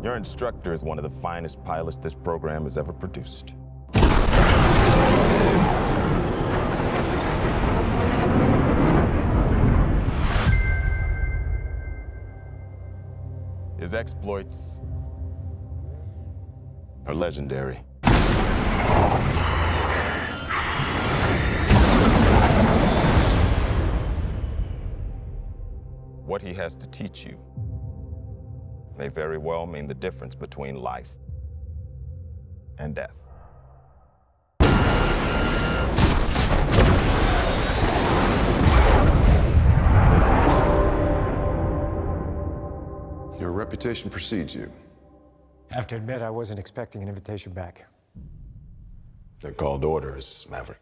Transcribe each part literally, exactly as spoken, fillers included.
Your instructor is one of the finest pilots this program has ever produced. His exploits are legendary. What he has to teach you may very well mean the difference between life and death. Your reputation precedes you. I have to admit, I wasn't expecting an invitation back. They're called orders, Maverick.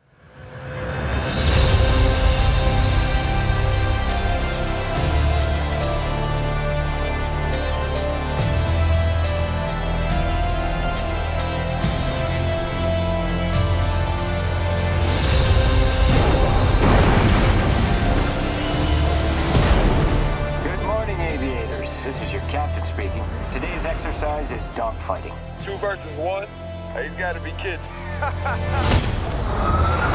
This is your captain speaking. Today's exercise is dogfighting. Two versus one? He's got to be kidding.